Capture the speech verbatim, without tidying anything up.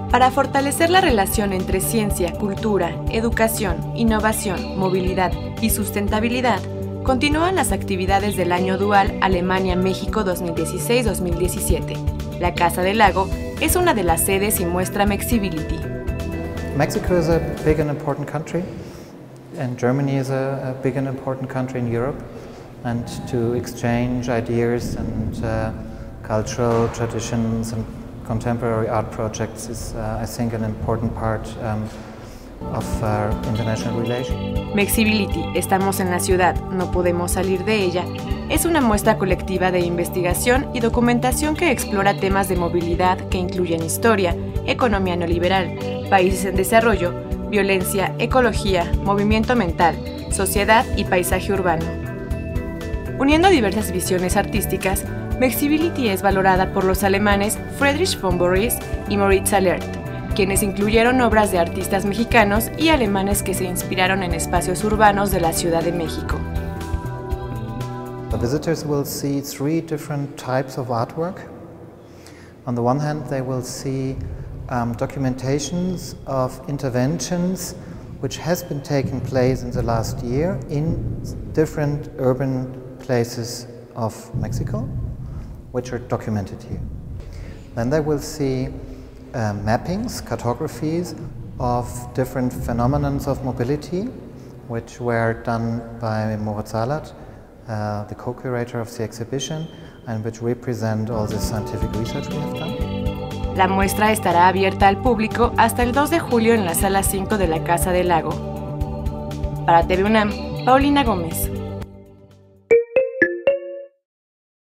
Para fortalecer la relación entre ciencia, cultura, educación, innovación, movilidad y sustentabilidad, continúan las actividades del Año Dual Alemania-México dos mil dieciséis dos mil diecisiete. La Casa del Lago es una de las sedes y muestra Mexibility. Mexico is a big and important country, and Germany is a, a big and important country in Europe, and to exchange ideas and uh, cultural traditions and contemporary art projects is, uh, I think, an important part um, of our international relations. Mexibility, estamos en la ciudad, no podemos salir de ella, es una muestra colectiva de investigación y documentación que explora temas de movilidad que incluyen historia, economía neoliberal, países en desarrollo, violencia, ecología, movimiento mental, sociedad y paisaje urbano. Uniendo diversas visiones artísticas, Mexibility es valorada por los alemanes Friedrich von Boris y Moritz Allert, quienes incluyeron obras de artistas mexicanos y alemanes que se inspiraron en espacios urbanos de la Ciudad de México. The visitors will see three different types of artwork. On the one hand, they will see um, documentations of interventions which has been taking place in the last year in different urban places of Mexico, which are documented here. Then they will see uh, mappings, cartographies of different phenomena of mobility, which were done by Moritz Allert, uh, the co-curator of the exhibition, and which represent all the scientific research we have done. La muestra estará abierta al público hasta el dos de julio en la Sala cinco de la Casa del Lago. Para T V UNAM, Paulina Gómez.